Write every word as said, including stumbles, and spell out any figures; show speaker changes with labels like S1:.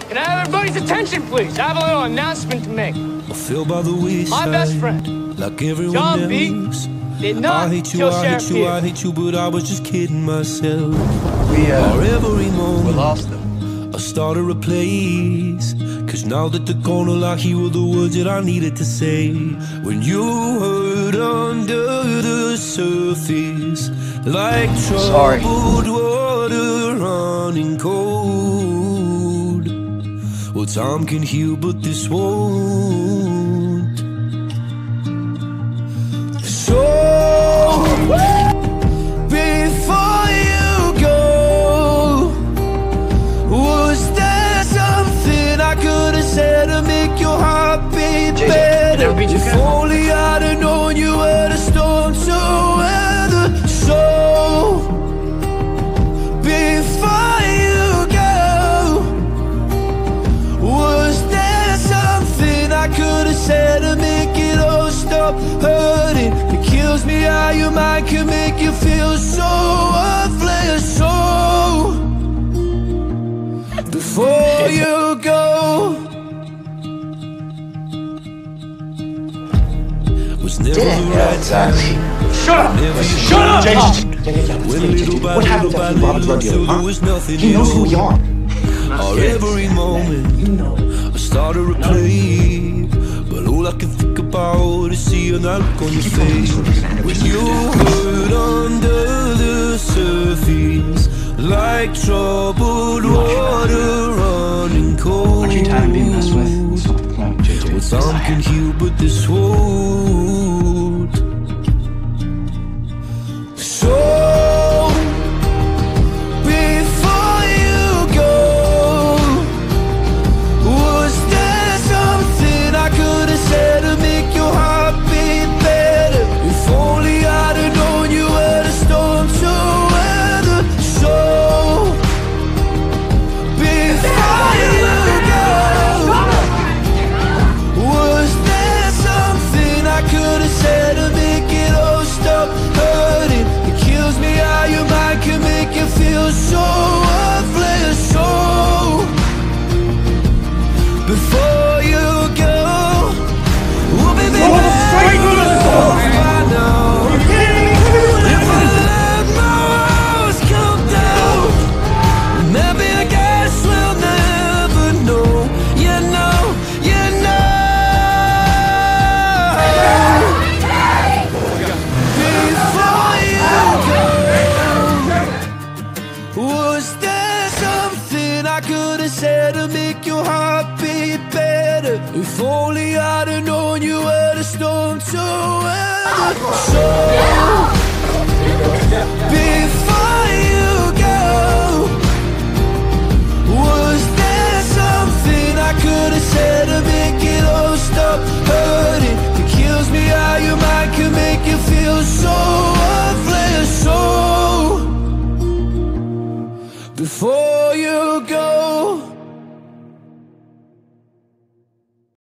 S1: Can I have everybody's attention, please? I have a little announcement to make.
S2: I feel by the wayside,
S1: my best friend,
S2: like everyone
S1: John
S2: else.
S1: B, did not
S2: I hate you,
S1: kill
S2: I
S1: Sheriff
S2: hate you,
S1: Peter.
S2: I hate you, but I was just kidding myself.
S3: We, uh,
S2: Or every moment
S3: we lost them.
S2: I started a place, cause now that they're gone, all I hear were the words that I needed to say. When you hurt under the surface, like
S3: Sorry.
S2: troubled water running cold. Well, time can heal, but this won't. So, before you go, was there something I could have said to make your heart beat better? If only I'd have known you were the storm to weather. So, before you go, was there something I could have said to make it all stop hurting? It kills me how your mind can make you feel so worthless. So, before you go, was never
S3: Didn't
S2: the
S3: know
S2: right time.
S3: exactly.
S4: Shut up!
S2: Never
S4: Shut up!
S3: J J,
S2: When little by
S4: What
S2: little
S4: happened
S2: by
S4: after Bob's
S2: little,
S4: drug
S2: till
S4: dealer,
S2: there
S4: huh?
S2: was nothing
S4: He
S2: at
S4: knows who we
S2: all.
S4: are.
S2: Or every moment
S4: You know.
S2: I started to play, but all I can think about is seeing that look on your face. When you hurt under the surface, like troubled water running cold.
S4: Aren't you tired of being messed with? So, come on, J J.
S2: Well, some can heal, but this won't. So, before you go, was there something I could have said to make your heart beat better? If only I'd have known you were the storm to weather. So, before you go, was there something I could have said to make it all stop hurting? It kills me how your mind can make you feel so worthless. So, before you go, we'll be straight to the soul. I know. If I let my walls come down, maybe I guess we'll never know. You know, you know. Before you go, was there something I could have said to make your heart beat better? If only I'd have known you were the storm to weather. So